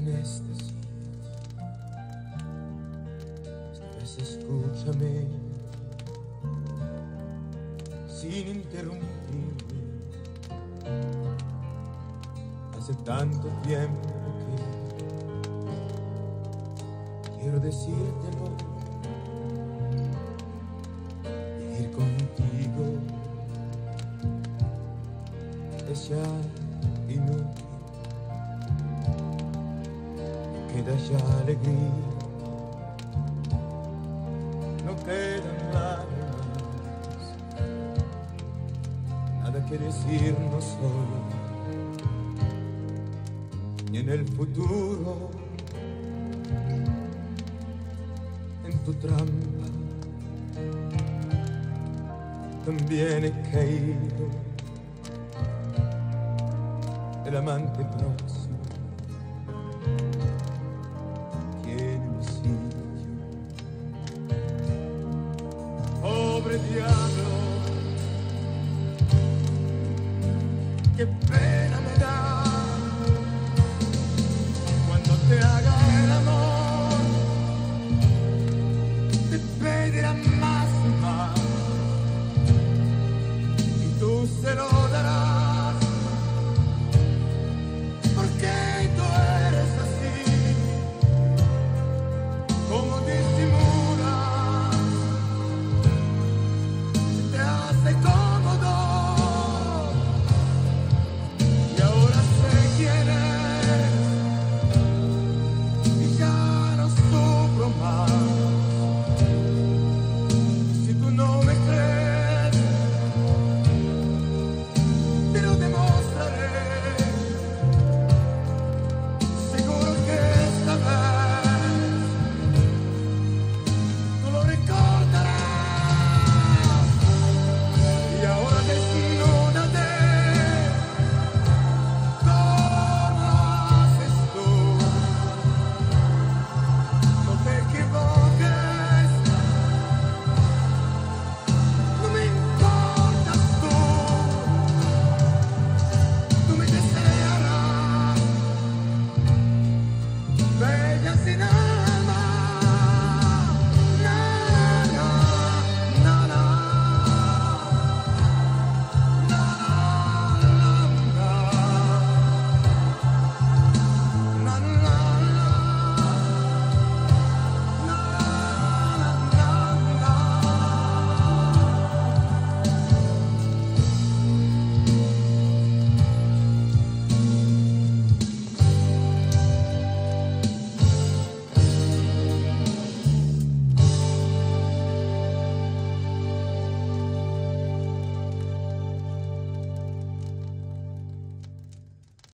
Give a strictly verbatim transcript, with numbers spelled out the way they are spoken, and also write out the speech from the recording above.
anestesia. Esta vez escúchame sin interrumpirme. Hace tanto tiempo que quiero decírtelo. Ir contigo es ya inútil. No queda ya alegría, no quedan lágrimas, nada que decirnos hoy, ni en el futuro. En tu trampa también he caído, el amante próximo tiene un sitio. Pobre diablo, qué pena.